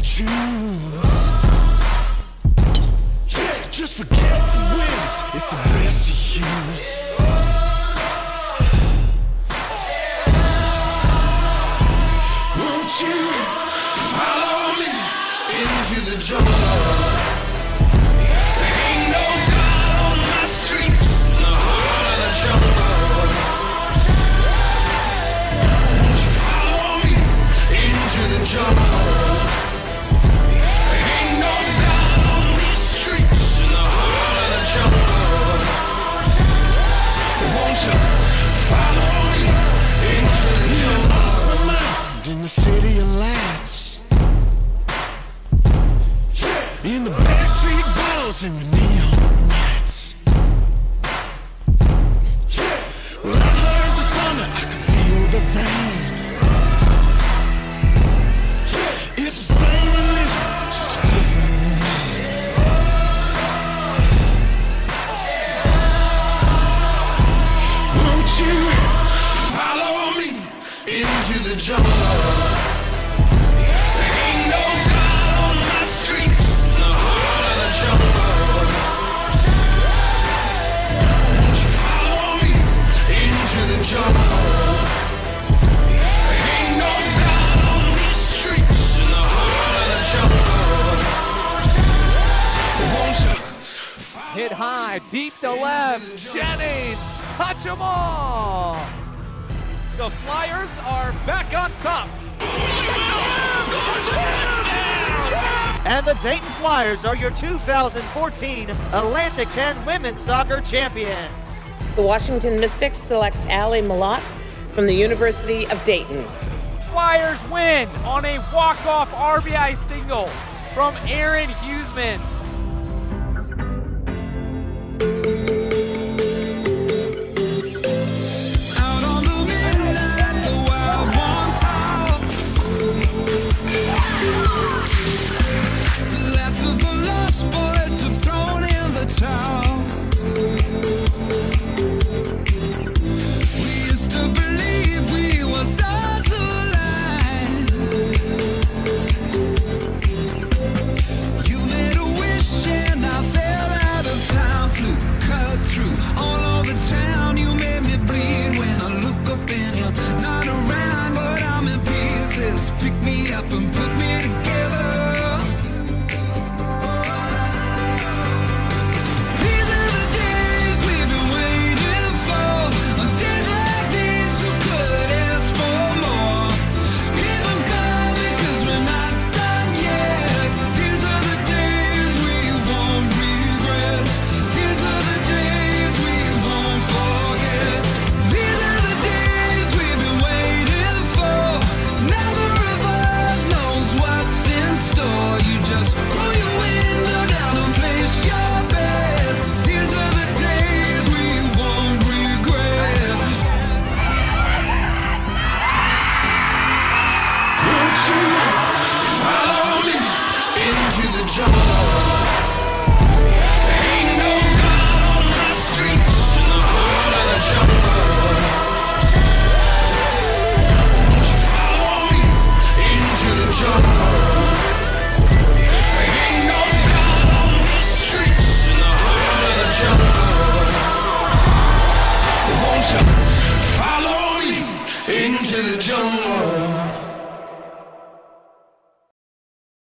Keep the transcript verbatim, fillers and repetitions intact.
choose. Yeah, just forget the wins, it's the best to use. Won't you follow me into the jungle? There ain't no God on my streets, in the heart of the jungle. Won't you follow me into the jungle? There ain't no God on these streets, in the heart of the jungle. Won't you follow me into the jungle? In the city of lights, in the backstreet balls and the neon lights. When I heard the thunder, I could feel the rain. It's the same religion, just a different name. Won't you follow me into the jungle? There ain't no God on my streets, in the heart of the jungle. Won't you follow me into the jungle? There ain't no God on these streets, in the heart of the jungle. Won't you follow Hit high, deep to left, Jennings, touch them all. The Flyers are back on top. And the Dayton Flyers are your two thousand fourteen Atlantic ten Women's Soccer Champions. The Washington Mystics select Allie Malott from the University of Dayton. Flyers win on a walk-off R B I single from Aaron Huseman. out on the midnight, the wild ones howl. The last of the lost boys have thrown in the towel. We used to believe we were stars aligned. You made a wish and I fell out of time. Flew, cut through all over town. You made me bleed when I look up and you're not around, but I'm in pieces. Pick me up and put me together. These are the days we've been waiting for. On days like these, who could ask for more? Keep 'em coming 'cause we're not done yet. These are the days we won't regret. These are the days we won't forget. These are the days we've been waiting for. Neither of us knows what's in store. You just roll your window down and place your bets. These are the days we won't regret. Won't you follow me into the jungle?